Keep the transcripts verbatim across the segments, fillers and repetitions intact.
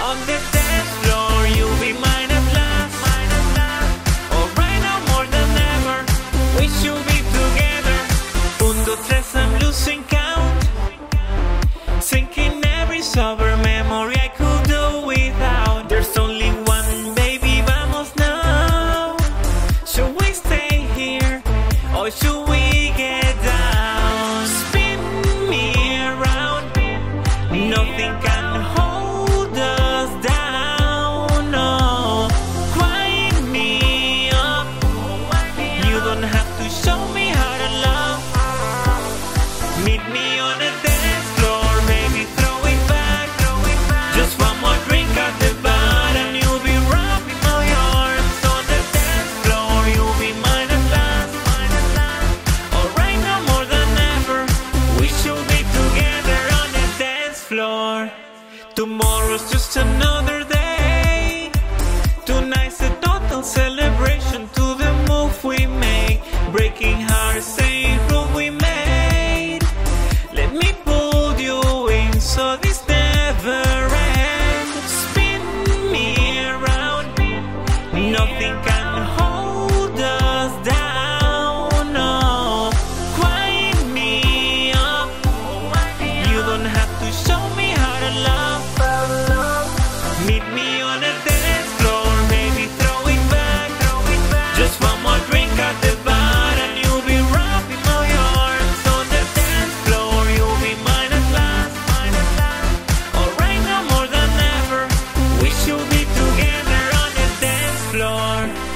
On the dance floor, you'll be mine at last. Oh, right now more than ever, we should be together. Undo tres, I'm losing count, sinking every sober memory I could do without. There's only one, baby, vamos now. Should we stay here, or should we get down? Spin me around, nothing can hold us down. No, wind me up, you don't have to show me how to love. Meet me on a dance floor, baby, throw it back. Just one more drink at the bar and you'll be wrapping my arms. On the dance floor, you'll be mine at last. Oh, right now more than ever, we should be together on the dance floor. Tomorrow's just another day. Tonight's a total celebration to the move we make. Breaking hearts, same rule we made. Let me pull you in so this never ends. Spin me around, nothing can hold us down. No, wind me up, you don't have to show me how to love. Meet me on a dance floor, baby, throw it back. Just one more drink at the bar and you'll be wrapping my arms. On the dance floor, you'll be mine at last. Oh, right now more than ever, we should be together on the dance floor.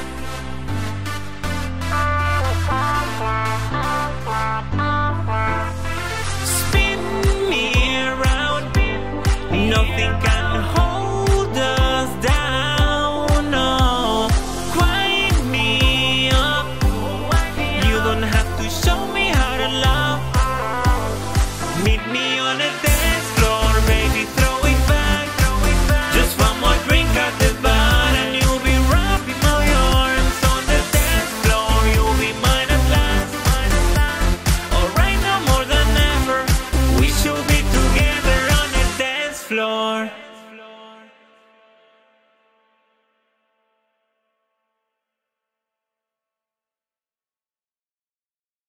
Spin me around, nothing can hold us down. No, wind me up, you don't have to show me how to love. Meet me